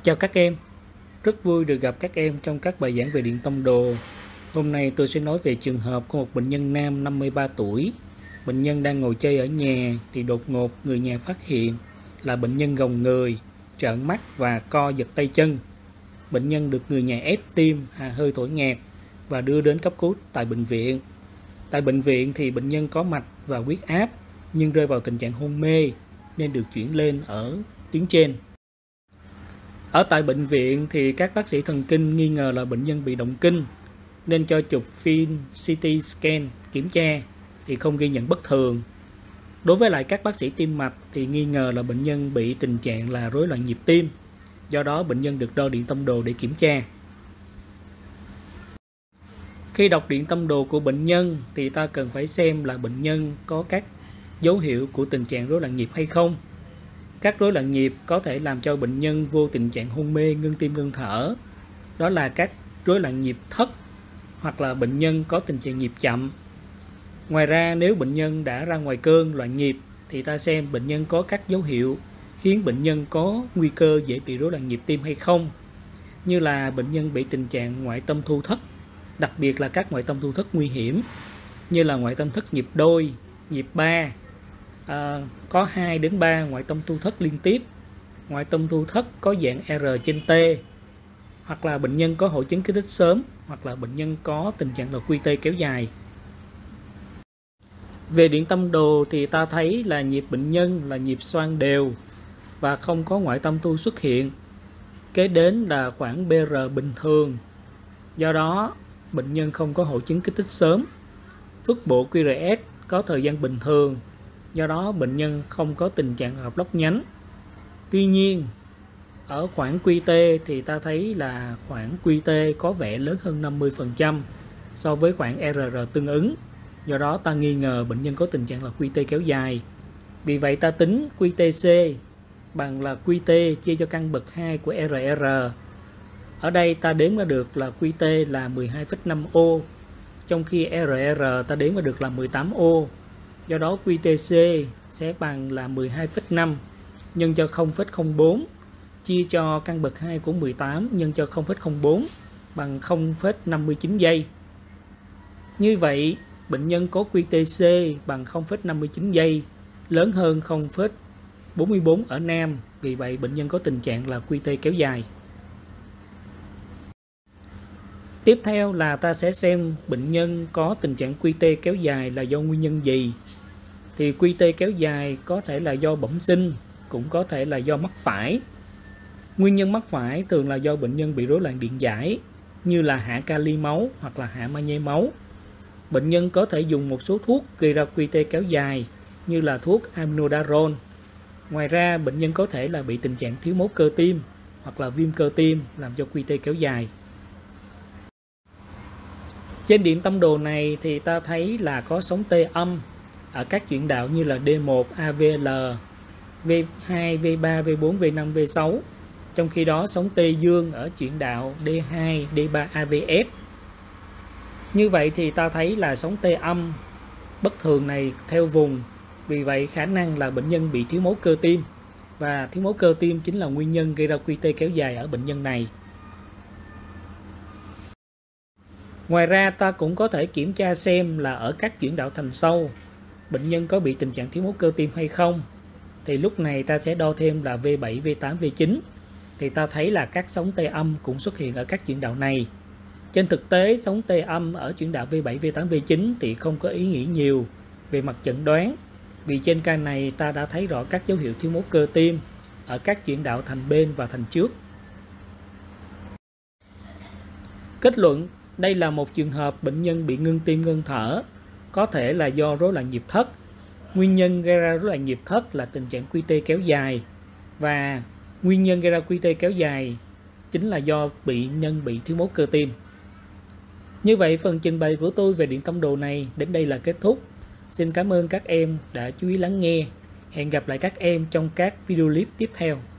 Chào các em, rất vui được gặp các em trong các bài giảng về điện tông đồ. Hôm nay tôi sẽ nói về trường hợp của một bệnh nhân nam 53 tuổi. Bệnh nhân đang ngồi chơi ở nhà thì đột ngột người nhà phát hiện là bệnh nhân gồng người, trợn mắt và co giật tay chân. Bệnh nhân được người nhà ép tim, hạ hơi thổi ngạt và đưa đến cấp cứu tại bệnh viện. Tại bệnh viện thì bệnh nhân có mạch và huyết áp nhưng rơi vào tình trạng hôn mê nên được chuyển lên ở tuyến trên. Ở tại bệnh viện thì các bác sĩ thần kinh nghi ngờ là bệnh nhân bị động kinh nên cho chụp phim CT scan kiểm tra thì không ghi nhận bất thường. Đối với lại các bác sĩ tim mạch thì nghi ngờ là bệnh nhân bị tình trạng là rối loạn nhịp tim. Do đó bệnh nhân được đo điện tâm đồ để kiểm tra. Khi đọc điện tâm đồ của bệnh nhân thì ta cần phải xem là bệnh nhân có các dấu hiệu của tình trạng rối loạn nhịp hay không. Các rối loạn nhịp có thể làm cho bệnh nhân vô tình trạng hôn mê, ngưng tim, ngưng thở. Đó là các rối loạn nhịp thất hoặc là bệnh nhân có tình trạng nhịp chậm. Ngoài ra nếu bệnh nhân đã ra ngoài cơn loạn nhịp thì ta xem bệnh nhân có các dấu hiệu khiến bệnh nhân có nguy cơ dễ bị rối loạn nhịp tim hay không. Như là bệnh nhân bị tình trạng ngoại tâm thu thất, đặc biệt là các ngoại tâm thu thất nguy hiểm như là ngoại tâm thất nhịp đôi, nhịp 3. Có 2 đến 3 ngoại tâm thu thất liên tiếp, ngoại tâm thu thất có dạng R trên T, hoặc là bệnh nhân có hội chứng kích thích sớm, hoặc là bệnh nhân có tình trạng là QT kéo dài. Về điện tâm đồ thì ta thấy là nhịp bệnh nhân là nhịp xoang đều và không có ngoại tâm thu xuất hiện. Kế đến là khoảng BR bình thường. Do đó bệnh nhân không có hội chứng kích thích sớm. Phức bộ QRS có thời gian bình thường. Do đó bệnh nhân không có tình trạng hợp lốc nhánh. Tuy nhiên ở khoảng QT thì ta thấy là khoảng QT có vẻ lớn hơn 50% so với khoảng RR tương ứng. Do đó ta nghi ngờ bệnh nhân có tình trạng là QT kéo dài. Vì vậy ta tính QTC bằng là QT chia cho căn bậc 2 của RR. Ở đây ta đếm ra được là QT là 12,5 ô, trong khi RR ta đếm ra được là 18 ô. Do đó QTC sẽ bằng là 12,5 nhân cho 0,04 chia cho căn bậc 2 của 18 nhân cho 0,04 bằng 0,59 giây. Như vậy bệnh nhân có QTC bằng 0,59 giây, lớn hơn 0,44 ở nam. Vì vậy bệnh nhân có tình trạng là QT kéo dài. Tiếp theo là ta sẽ xem bệnh nhân có tình trạng QT kéo dài là do nguyên nhân gì. Thì QT kéo dài có thể là do bẩm sinh, cũng có thể là do mắc phải. Nguyên nhân mắc phải thường là do bệnh nhân bị rối loạn điện giải như là hạ kali máu hoặc là hạ magie máu. Bệnh nhân có thể dùng một số thuốc gây ra QT kéo dài như là thuốc aminodarone. Ngoài ra bệnh nhân có thể là bị tình trạng thiếu máu cơ tim hoặc là viêm cơ tim làm cho QT kéo dài. Trên điện tâm đồ này thì ta thấy là có sóng T âm ở các chuyển đạo như là D1, AVL, V2, V3, V4, V5, V6. Trong khi đó sóng T dương ở chuyển đạo D2, D3, AVF. Như vậy thì ta thấy là sóng T âm bất thường này theo vùng. Vì vậy khả năng là bệnh nhân bị thiếu máu cơ tim. Và thiếu máu cơ tim chính là nguyên nhân gây ra QT kéo dài ở bệnh nhân này. Ngoài ra ta cũng có thể kiểm tra xem là ở các chuyển đạo thành sâu bệnh nhân có bị tình trạng thiếu máu cơ tim hay không. Thì lúc này ta sẽ đo thêm là V7, V8, V9. Thì ta thấy là các sóng T âm cũng xuất hiện ở các chuyển đạo này. Trên thực tế sóng T âm ở chuyển đạo V7, V8, V9 thì không có ý nghĩa nhiều về mặt chẩn đoán. Vì trên ca này ta đã thấy rõ các dấu hiệu thiếu máu cơ tim ở các chuyển đạo thành bên và thành trước. Kết luận, đây là một trường hợp bệnh nhân bị ngưng tim ngưng thở, có thể là do rối loạn nhịp thất. Nguyên nhân gây ra rối loạn nhịp thất là tình trạng QT kéo dài, và nguyên nhân gây ra QT kéo dài chính là do bệnh nhân bị thiếu máu cơ tim. Như vậy phần trình bày của tôi về điện tâm đồ này đến đây là kết thúc. Xin cảm ơn các em đã chú ý lắng nghe. Hẹn gặp lại các em trong các video clip tiếp theo.